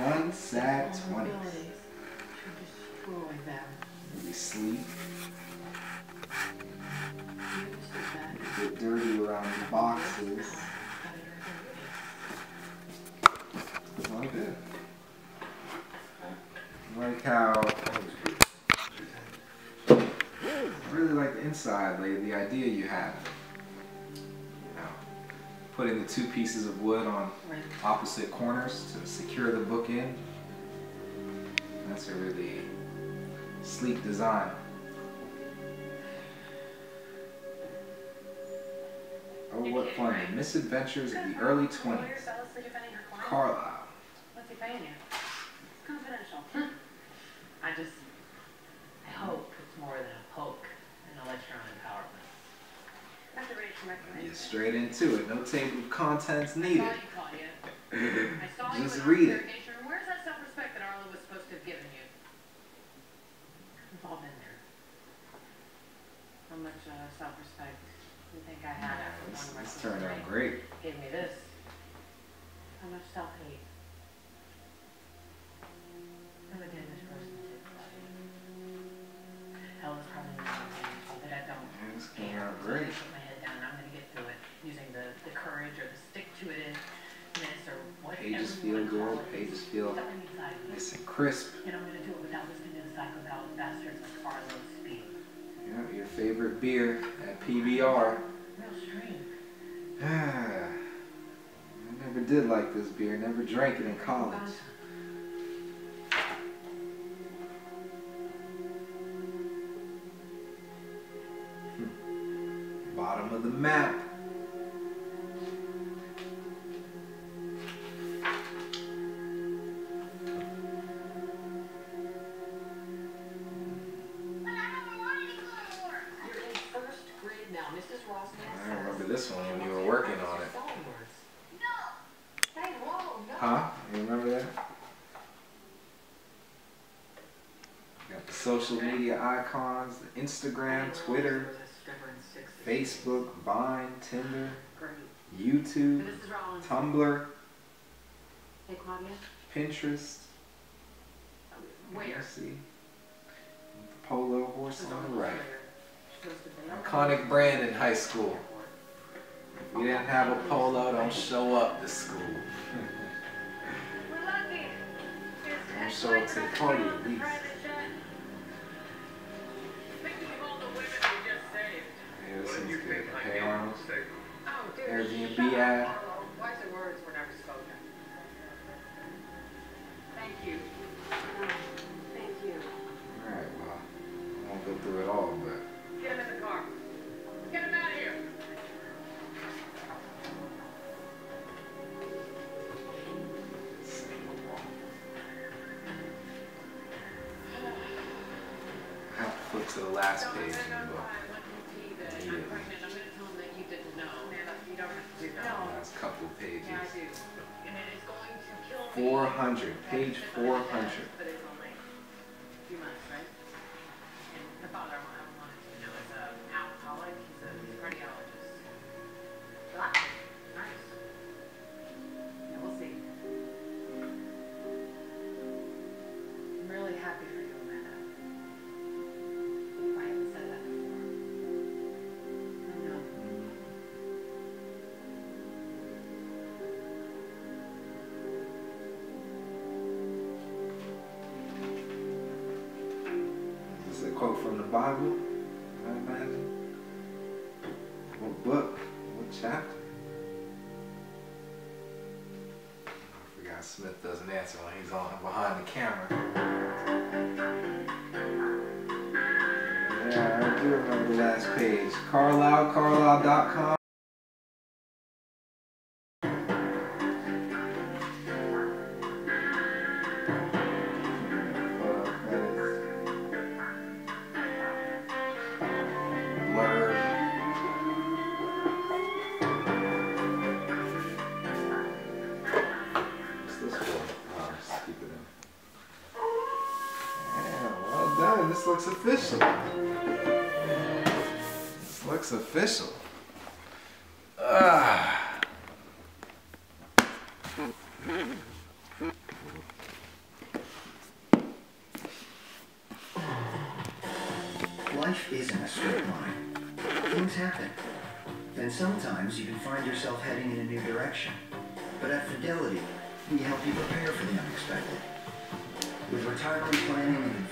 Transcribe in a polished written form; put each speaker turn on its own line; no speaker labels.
Fun, sad 20s.
Destroy them.
Maybe sleep. Get dirty around the boxes. It's all good. I like how I really like the inside, like the idea you have. You know, putting the two pieces of wood on opposite corners to secure the book in. That's a really sleek design. Oh, what fun. The Misadventures of the Early 20s. Carlisle.
What's he paying you? Confidential. I hope it's more than a poke and a lecture on empowerment. That's a rate from my
Get straight into it. No table of contents needed.
I saw you
Just read it.
Where's that self-respect that Arlo was supposed to have given you? We've all been there. How much self-respect do you think I had after one of my
This turned out great.
gave me this? How much self-hate? Never did this person to hell is probably not so that I don't.
This came out great.
Put my head down and I'm gonna get through it using the courage or the stick-to-itiveness or whatever.
Pages feel good. Pages feel nice and crisp.
And I'm gonna do it without listening to the psychopath bastards like Arlo speak.
Yeah, your favorite beer at PBR.
Real strange.
I never did like this beer. Never drank it in college. Bottom of the map. I remember this one when you were working on it. Huh? You remember that? Got the social media icons, the Instagram, Twitter, Facebook, Vine, Tinder, YouTube, Tumblr, Pinterest.
Where?
See? The polo horse on the right. Iconic brand in high school. If you didn't have a polo, don't show up to school. Don't show up to the party at least. Yeah, this seems good. Hey Arnold. Airbnb ad.
Wise words were never spoken. Thank you. Thank you.
Alright, well, I won't go through it all, but...
Get him in the car. Get him out of here.
I have to flip to the last page in the book. Last couple of pages. 400, page 400.
Happy for you, Amanda. I haven't said that before. I know.
Is this a quote from the Bible? I imagine. What book? What chapter? I forgot Smith doesn't answer when he's on behind the camera. Yeah, I do remember the last page. Carlisle, Carlisle.com. Blur. What's this for? Oh, just keep it in. Yeah, well done. This looks official. This looks official. Ah.
Life isn't a straight line. Things happen. And sometimes you can find yourself heading in a new direction. But at Fidelity, we help you prepare for the unexpected. With retirement planning and advice,